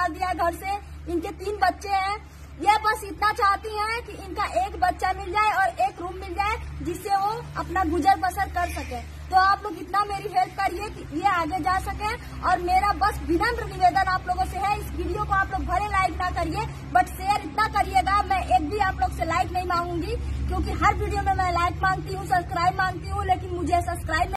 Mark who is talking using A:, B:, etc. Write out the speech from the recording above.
A: निकाल दिया है घर से। इनके 3 बच्चे हैं। ये बस इतना चाहती हैं कि इनका एक बच्चा मिल जाए और एक रूम मिल जाए जिससे वो अपना गुजर बसर कर सके। तो आप लोग इतना मेरी हेल्प करिए कि ये आगे जा सके। और मेरा बस विनम्र निवेदन आप लोगों से है, इस वीडियो को आप लोग भले लाइक ना करिए बट शेयर इतना करिएगा। मैं एक भी आप लोग से लाइक नहीं मांगूंगी, क्योंकि हर वीडियो में मैं लाइक मांगती हूँ, सब्सक्राइब मांगती हूँ, लेकिन मुझे सब्सक्राइब